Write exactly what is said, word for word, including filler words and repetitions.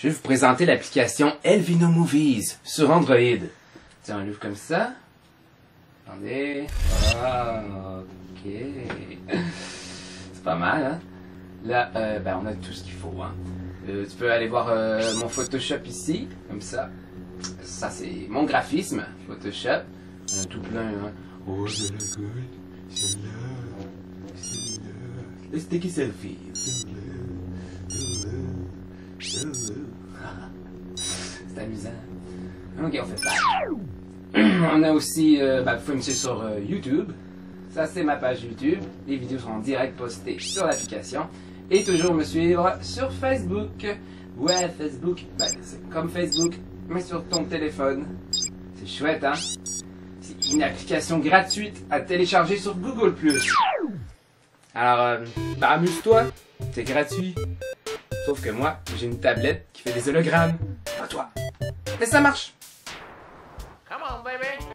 je vais vous présenter l'application Elvino Movies sur Android. Tiens, on l'ouvre comme ça. Attendez. Ah, ok. C'est pas mal, hein? Là, euh, ben, on a tout ce qu'il faut, hein. Euh, tu peux aller voir euh, mon Photoshop ici, comme ça. Ça, c'est mon graphisme, Photoshop. On a tout plein, hein. Oh, c'est la gueule. Celle-là. Celle-là. Let's take a selfie. Celle-là. C'est amusant. Ok, on fait ça. On a aussi, euh, bah, vous pouvez me suivre sur euh, YouTube. Ça, c'est ma page YouTube. Les vidéos seront en direct postées sur l'application. Et toujours me suivre sur Facebook. Ouais, Facebook, bah, c'est comme Facebook, mais sur ton téléphone. C'est chouette, hein? C'est une application gratuite à télécharger sur Google plus. Alors, euh, bah, amuse-toi. C'est gratuit. Sauf que moi, j'ai une tablette qui fait des hologrammes. Pas toi. Mais ça marche.